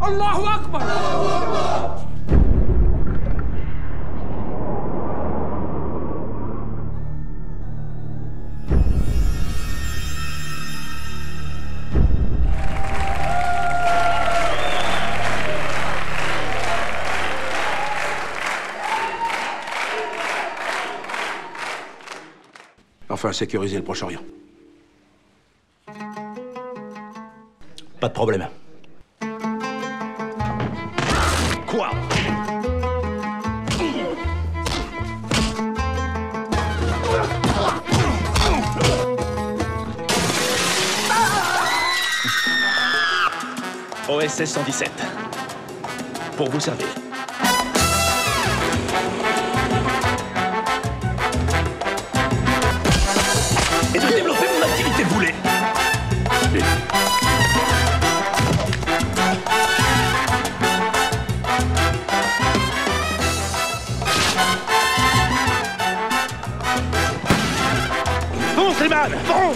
Allahu Akbar. Enfin, sécuriser le Proche-Orient. Pas de problème. Quoi? OSS 117. Pour vous servir. Et de développer mon activité voulée. Fonce, les man! Fonce!